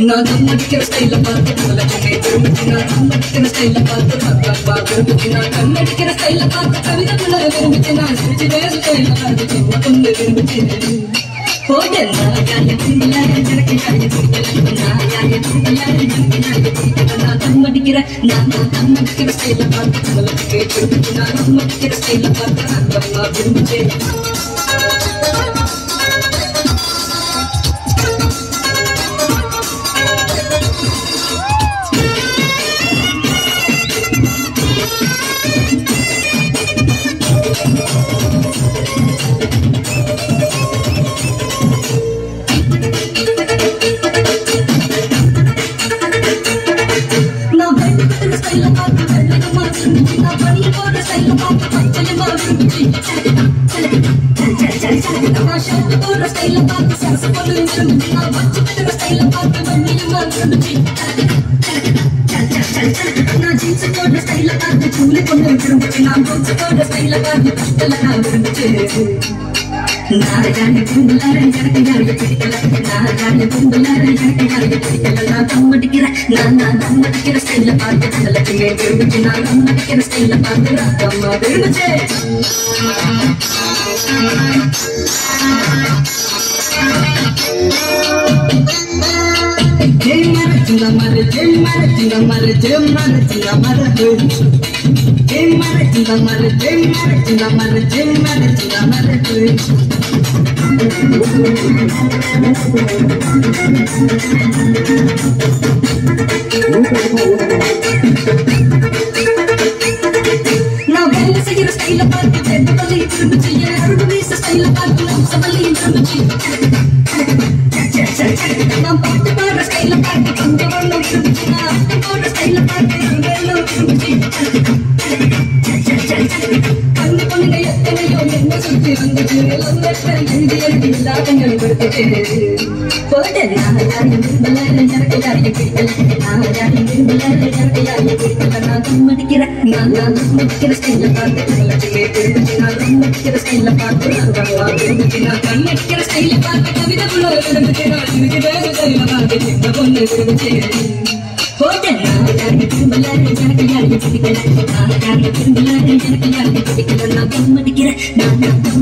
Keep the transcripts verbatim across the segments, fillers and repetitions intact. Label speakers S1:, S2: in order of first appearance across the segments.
S1: நான் கண்ணடிக்கிற ஸ்டைல பார்த்து கலக்கமே திரும்பிச்சு நான் கண்ணடிக்கிற ஸ்டைல பார்த்து பக்கம்பா திரும்பிச்சு நான் கண்ணடிக்கிற ஸ்டைல பார்த்து கவிதைக்குள்ள விரும்பிச்சு நான் சிரிச்சு பேச ஸ்டைல பார்த்து சின்ன பொண்ணு விரும்பிச்சு போட்டா காய கும்பல எனக்கு காய கும்பல காய கும்பல எனக்கு கும்பல நான் கண்ணடிக்கிற நான் கண்ணடிக்கிற ஸ்டைல பார்த்து கலக்கமே திரும்பிச்சு நான் கண்ணடிக்கிற ஸ்டைல பார்த்து பக்கம்பா விரும்பிச்சு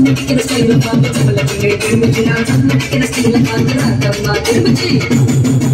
S1: Terima kasih.